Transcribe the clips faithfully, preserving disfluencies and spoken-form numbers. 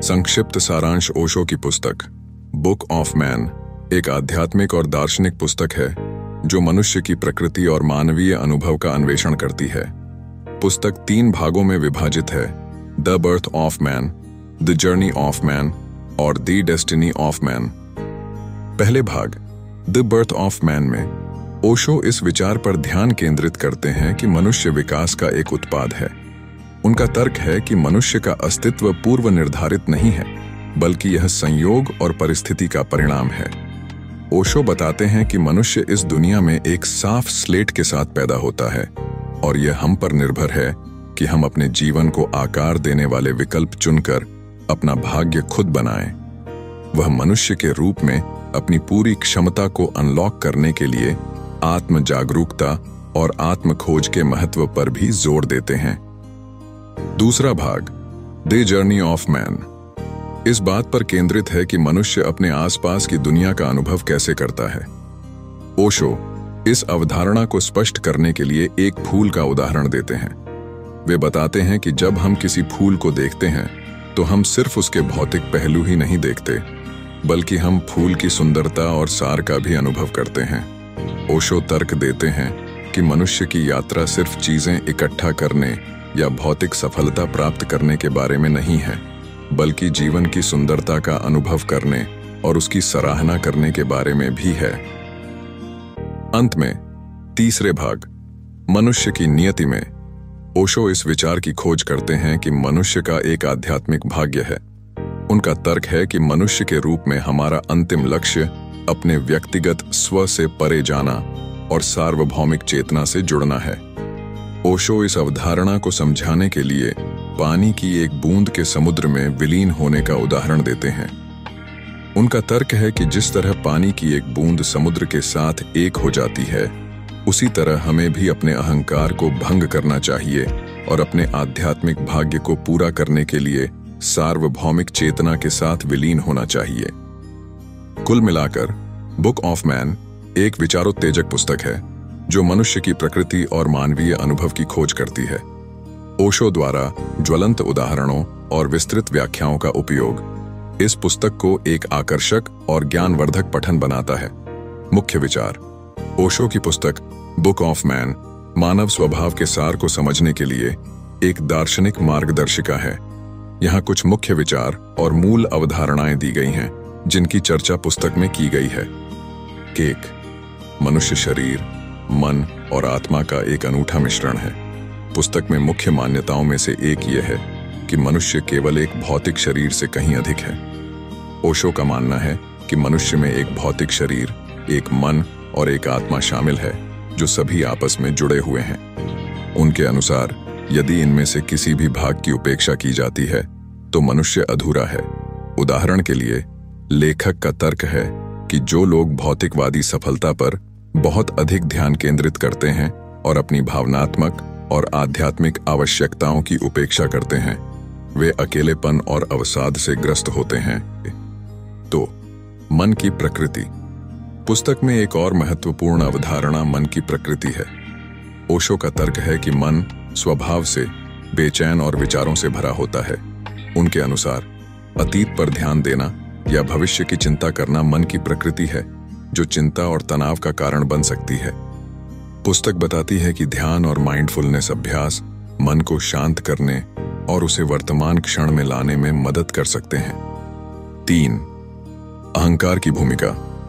संक्षिप्त सारांश ओशो की पुस्तक बुक ऑफ मैन एक आध्यात्मिक और दार्शनिक पुस्तक है जो मनुष्य की प्रकृति और मानवीय अनुभव का अन्वेषण करती है। पुस्तक तीन भागों में विभाजित है: the birth of man, the journey of man और द डेस्टिनी ऑफ मैन। पहले भाग द बर्थ ऑफ मैन में ओशो इस विचार पर ध्यान केंद्रित करते हैं कि मनुष्य विकास का एक उत्पाद है। उनका तर्क है कि मनुष्य का अस्तित्व पूर्व निर्धारित नहीं है, बल्कि यह संयोग और परिस्थिति का परिणाम है। ओशो बताते हैं कि मनुष्य इस दुनिया में एक साफ स्लेट के साथ पैदा होता है और यह हम पर निर्भर है कि हम अपने जीवन को आकार देने वाले विकल्प चुनकर अपना भाग्य खुद बनाएं। वह मनुष्य के रूप में अपनी पूरी क्षमता को अनलॉक करने के लिए आत्म जागरूकता और आत्म खोज के महत्व पर भी जोर देते हैं। दूसरा भाग द जर्नी ऑफ मैन इस बात पर केंद्रित है कि मनुष्य अपने आसपास की दुनिया का अनुभव कैसे करता है। ओशो इस अवधारणा को स्पष्ट करने के लिए एक फूल का उदाहरण देते हैं। वे बताते हैं कि जब हम किसी फूल को देखते हैं तो हम सिर्फ उसके भौतिक पहलू ही नहीं देखते, बल्कि हम फूल की सुंदरता और सार का भी अनुभव करते हैं। ओशो तर्क देते हैं कि मनुष्य की यात्रा सिर्फ चीजें इकट्ठा करने या भौतिक सफलता प्राप्त करने के बारे में नहीं है, बल्कि जीवन की सुंदरता का अनुभव करने और उसकी सराहना करने के बारे में भी है। अंत में तीसरे भाग मनुष्य की नियति में ओशो इस विचार की खोज करते हैं कि मनुष्य का एक आध्यात्मिक भाग्य है। उनका तर्क है कि मनुष्य के रूप में हमारा अंतिम लक्ष्य अपने व्यक्तिगत स्व से परे जाना और सार्वभौमिक चेतना से जुड़ना है। ओशो इस अवधारणा को समझाने के लिए पानी की एक बूंद के समुद्र में विलीन होने का उदाहरण देते हैं। उनका तर्क है कि जिस तरह पानी की एक बूंद समुद्र के साथ एक हो जाती है, उसी तरह हमें भी अपने अहंकार को भंग करना चाहिए और अपने आध्यात्मिक भाग्य को पूरा करने के लिए सार्वभौमिक चेतना के साथ विलीन होना चाहिए। कुल मिलाकर बुक ऑफ मैन एक विचारोत्तेजक पुस्तक है जो मनुष्य की प्रकृति और मानवीय अनुभव की खोज करती है। ओशो द्वारा ज्वलंत उदाहरणों और विस्तृत व्याख्याओं का उपयोग इस पुस्तक को एक आकर्षक और ज्ञानवर्धक पठन बनाता है। मुख्य विचार: ओशो की पुस्तक बुक ऑफ मैन मानव स्वभाव के सार को समझने के लिए एक दार्शनिक मार्गदर्शिका है। यहाँ कुछ मुख्य विचार और मूल अवधारणाएं दी गई हैं जिनकी चर्चा पुस्तक में की गई है। एक, मनुष्य शरीर, मन और आत्मा का एक अनूठा मिश्रण है। पुस्तक में मुख्य मान्यताओं में से एक यह है कि मनुष्य केवल एक भौतिक शरीर से कहीं अधिक है। ओशो का मानना है कि मनुष्य में एक भौतिक शरीर, एक मन और एक आत्मा शामिल है जो सभी आपस में जुड़े हुए हैं। उनके अनुसार यदि इनमें से किसी भी भाग की उपेक्षा की जाती है तो मनुष्य अधूरा है। उदाहरण के लिए लेखक का तर्क है कि जो लोग भौतिकवादी सफलता पर बहुत अधिक ध्यान केंद्रित करते हैं और अपनी भावनात्मक और आध्यात्मिक आवश्यकताओं की उपेक्षा करते हैं, वे अकेलेपन और अवसाद से ग्रस्त होते हैं। तो मन की प्रकृति पुस्तक में एक और महत्वपूर्ण अवधारणा मन की प्रकृति है। ओशो का तर्क है कि मन स्वभाव से बेचैन और विचारों से भरा होता है। उनके अनुसार अतीत पर ध्यान देना या भविष्य की चिंता करना मन की प्रकृति है जो चिंता और तनाव का कारण बन सकती है। पुस्तक बताती है कि ध्यान और माइंडफुलनेस अभ्यास मन को शांत करने और उसे वर्तमान क्षण में लाने में मदद कर सकते हैं। तीन, अहंकार की भूमिका।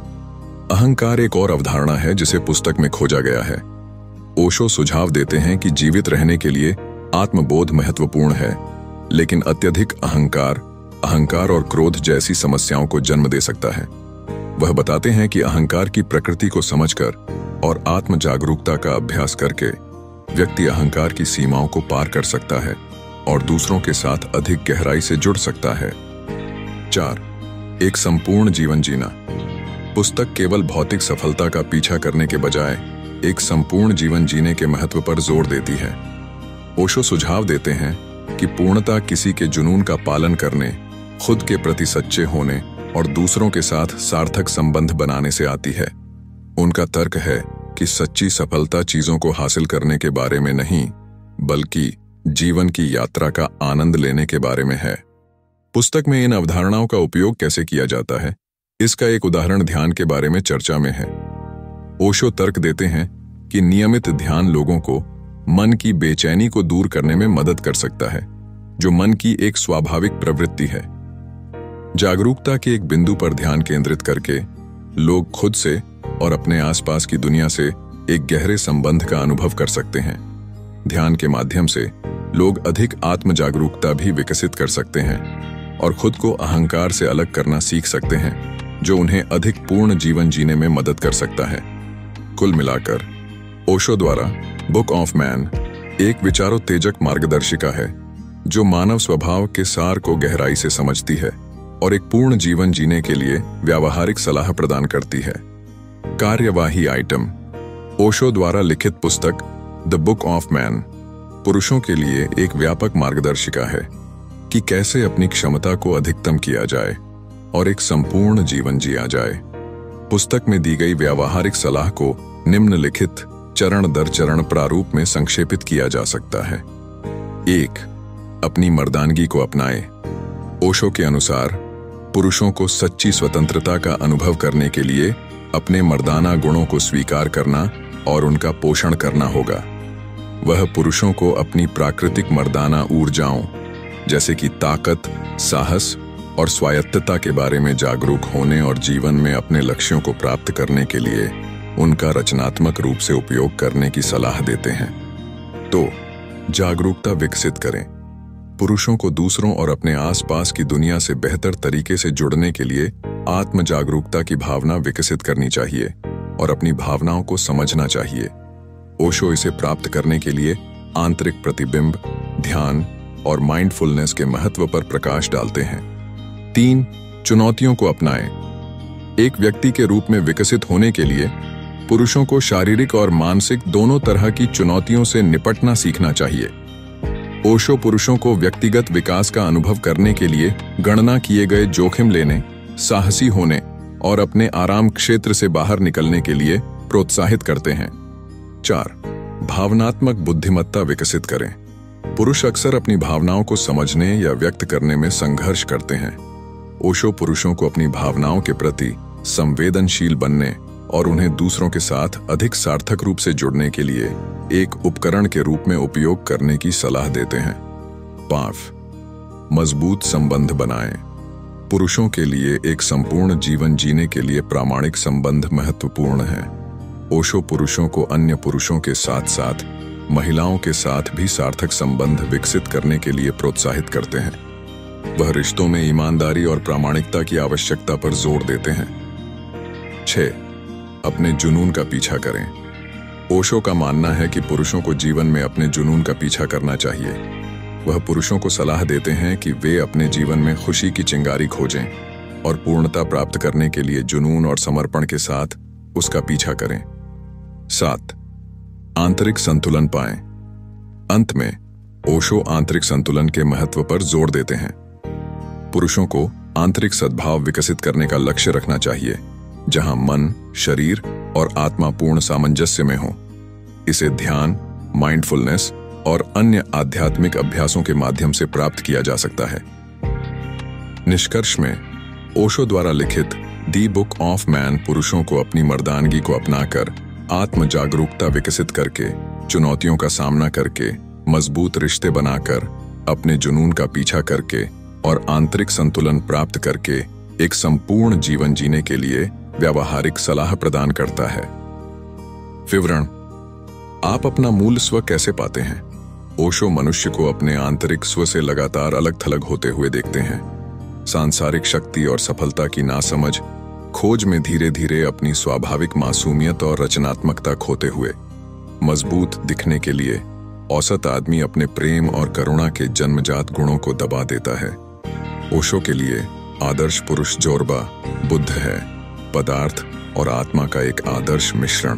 अहंकार एक और अवधारणा है जिसे पुस्तक में खोजा गया है। ओशो सुझाव देते हैं कि जीवित रहने के लिए आत्मबोध महत्वपूर्ण है, लेकिन अत्यधिक अहंकार अहंकार और क्रोध जैसी समस्याओं को जन्म दे सकता है। वह बताते हैं कि अहंकार की प्रकृति को समझकर और आत्म जागरूकता का अभ्यास करके व्यक्ति अहंकार की सीमाओं को पार कर सकता है और दूसरों के साथ अधिक गहराई से जुड़ सकता है। चार, एक संपूर्ण जीवन जीना। पुस्तक केवल भौतिक सफलता का पीछा करने के बजाय एक संपूर्ण जीवन जीने के महत्व पर जोर देती है। ओशो सुझाव देते हैं कि पूर्णता किसी के जुनून का पालन करने, खुद के प्रति सच्चे होने और दूसरों के साथ सार्थक संबंध बनाने से आती है। उनका तर्क है कि सच्ची सफलता चीजों को हासिल करने के बारे में नहीं, बल्कि जीवन की यात्रा का आनंद लेने के बारे में है। पुस्तक में इन अवधारणाओं का उपयोग कैसे किया जाता है, इसका एक उदाहरण ध्यान के बारे में चर्चा में है। ओशो तर्क देते हैं कि नियमित ध्यान लोगों को मन की बेचैनी को दूर करने में मदद कर सकता है, जो मन की एक स्वाभाविक प्रवृत्ति है। जागरूकता के एक बिंदु पर ध्यान केंद्रित करके लोग खुद से और अपने आसपास की दुनिया से एक गहरे संबंध का अनुभव कर सकते हैं। ध्यान के माध्यम से लोग अधिक आत्म जागरूकता भी विकसित कर सकते हैं और खुद को अहंकार से अलग करना सीख सकते हैं, जो उन्हें अधिक पूर्ण जीवन जीने में मदद कर सकता है। कुल मिलाकर ओशो द्वारा बुक ऑफ मैन एक विचारोत्तेजक मार्गदर्शिका है, जो मानव स्वभाव के सार को गहराई से समझती है और एक पूर्ण जीवन जीने के लिए व्यावहारिक सलाह प्रदान करती है। कार्यवाही आइटम: ओशो द्वारा लिखित पुस्तक द बुक ऑफ मैन पुरुषों के लिए एक व्यापक मार्गदर्शिका है कि कैसे अपनी क्षमता को अधिकतम किया जाए और एक संपूर्ण जीवन जिया जाए। पुस्तक में दी गई व्यावहारिक सलाह को निम्नलिखित चरण दर चरण प्रारूप में संक्षेपित किया जा सकता है। एक, अपनी मर्दानगी को अपनाएं। ओशो के अनुसार पुरुषों को सच्ची स्वतंत्रता का अनुभव करने के लिए अपने मर्दाना गुणों को स्वीकार करना और उनका पोषण करना होगा। वह पुरुषों को अपनी प्राकृतिक मर्दाना ऊर्जाओं जैसे कि ताकत, साहस और स्वायत्तता के बारे में जागरूक होने और जीवन में अपने लक्ष्यों को प्राप्त करने के लिए उनका रचनात्मक रूप से उपयोग करने की सलाह देते हैं। तो जागरूकता विकसित करें। पुरुषों को दूसरों और अपने आसपास की दुनिया से बेहतर तरीके से जुड़ने के लिए आत्म जागरूकता की भावना विकसित करनी चाहिए और अपनी भावनाओं को समझना चाहिए। ओशो इसे प्राप्त करने के लिए आंतरिक प्रतिबिंब, ध्यान और माइंडफुलनेस के महत्व पर प्रकाश डालते हैं। तीन, चुनौतियों को अपनाएं। एक व्यक्ति के रूप में विकसित होने के लिए पुरुषों को शारीरिक और मानसिक दोनों तरह की चुनौतियों से निपटना सीखना चाहिए। ओशो पुरुषों को व्यक्तिगत विकास का अनुभव करने के लिए गणना किए गए जोखिम लेने, साहसी होने और अपने आराम क्षेत्र से बाहर निकलने के लिए प्रोत्साहित करते हैं। चार, भावनात्मक बुद्धिमत्ता विकसित करें। पुरुष अक्सर अपनी भावनाओं को समझने या व्यक्त करने में संघर्ष करते हैं। ओशो पुरुषों को अपनी भावनाओं के प्रति संवेदनशील बनने और उन्हें दूसरों के साथ अधिक सार्थक रूप से जुड़ने के लिए एक उपकरण के रूप में उपयोग करने की सलाह देते हैं। पांच, मजबूत संबंध बनाएं। पुरुषों के लिए एक संपूर्ण जीवन जीने के लिए प्रामाणिक संबंध महत्वपूर्ण है। ओशो पुरुषों को अन्य पुरुषों के साथ साथ महिलाओं के साथ भी सार्थक संबंध विकसित करने के लिए प्रोत्साहित करते हैं। वह रिश्तों में ईमानदारी और प्रामाणिकता की आवश्यकता पर जोर देते हैं। छह, अपने जुनून का पीछा करें। ओशो का मानना है कि पुरुषों को जीवन में अपने जुनून का पीछा करना चाहिए। वह पुरुषों को सलाह देते हैं कि वे अपने जीवन में खुशी की चिंगारी खोजें और पूर्णता प्राप्त करने के लिए जुनून और समर्पण के साथ उसका पीछा करें। सात, आंतरिक संतुलन पाएं। अंत में ओशो आंतरिक संतुलन के महत्व पर जोर देते हैं। पुरुषों को आंतरिक सद्भाव विकसित करने का लक्ष्य रखना चाहिए, जहां मन, शरीर और आत्मा पूर्ण सामंजस्य में हो। इसे ध्यान, माइंडफुलनेस और अन्य आध्यात्मिक अभ्यासों के माध्यम से प्राप्त किया जा सकता है। निष्कर्ष में ओशो द्वारा लिखित दी बुक ऑफ मैन पुरुषों को अपनी मर्दानगी को अपनाकर आत्म जागरूकता विकसित करके, चुनौतियों का सामना करके, मजबूत रिश्ते बनाकर, अपने जुनून का पीछा करके और आंतरिक संतुलन प्राप्त करके एक संपूर्ण जीवन जीने के लिए व्यावहारिक सलाह प्रदान करता है। विवरण: आप अपना मूल स्व कैसे पाते हैं? ओशो मनुष्य को अपने आंतरिक स्व से लगातार अलग थलग होते हुए देखते हैं। सांसारिक शक्ति और सफलता की नासमझ खोज में धीरे धीरे अपनी स्वाभाविक मासूमियत और रचनात्मकता खोते हुए मजबूत दिखने के लिए औसत आदमी अपने प्रेम और करुणा के जन्मजात गुणों को दबा देता है। ओशो के लिए आदर्श पुरुष जोरबा बुद्ध है, पदार्थ और आत्मा का एक आदर्श मिश्रण।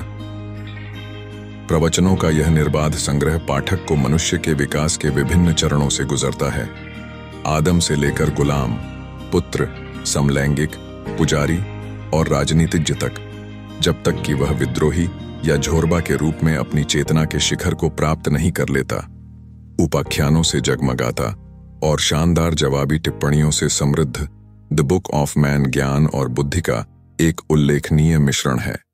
प्रवचनों का यह निर्बाध संग्रह पाठक को मनुष्य के विकास के विभिन्न चरणों से गुजरता है। आदम से लेकर गुलाम, पुत्र, समलैंगिक, पुजारी और राजनीतिज्ञ तक, जब तक कि वह विद्रोही या झोरबा के रूप में अपनी चेतना के शिखर को प्राप्त नहीं कर लेता। उपाख्यानों से जगमगाता और शानदार जवाबी टिप्पणियों से समृद्ध द बुक ऑफ मैन ज्ञान और बुद्धि का एक उल्लेखनीय मिश्रण है।